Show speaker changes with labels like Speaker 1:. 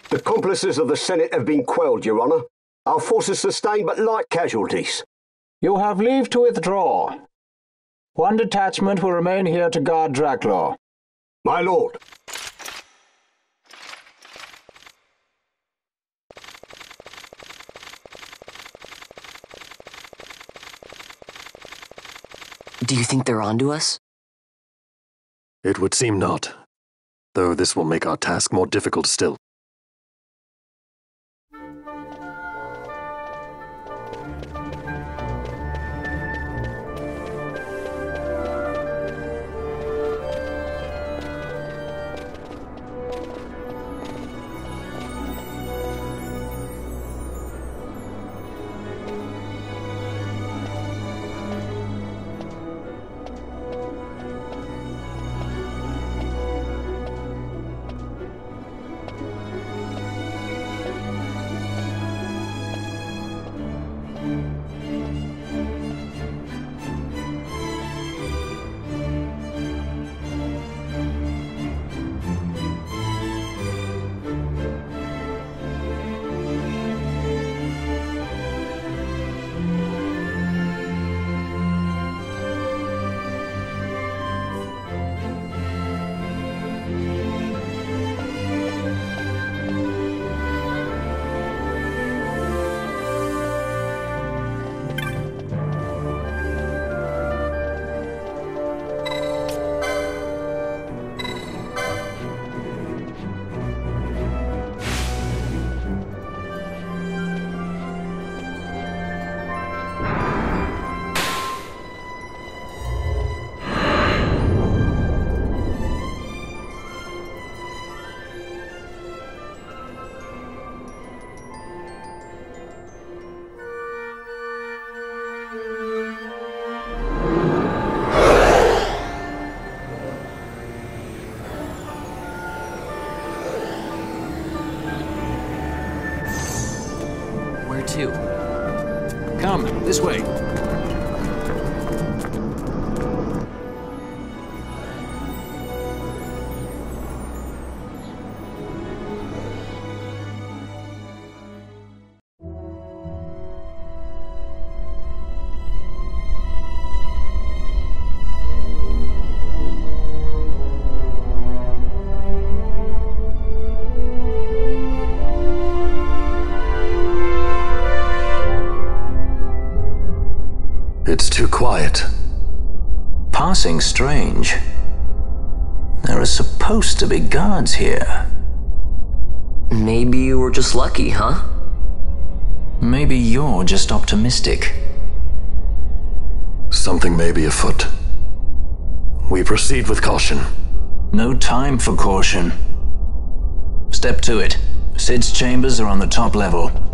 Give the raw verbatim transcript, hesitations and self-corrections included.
Speaker 1: The accomplices of the Senate have been quelled, Your Honour. Our forces sustained but light casualties.
Speaker 2: You have leave to withdraw. One detachment will remain here to guard Draclaw.
Speaker 1: My lord.
Speaker 3: Do you think they're onto us?
Speaker 4: It would seem not, though this will make our task more difficult still.
Speaker 5: To. Come, this way.
Speaker 4: It's too quiet.
Speaker 5: Passing strange. There are supposed to be guards here.
Speaker 3: Maybe you were just lucky, huh?
Speaker 5: Maybe you're just optimistic.
Speaker 4: Something may be afoot. We proceed with caution.
Speaker 5: No time for caution. Step to it. Sid's chambers are on the top level.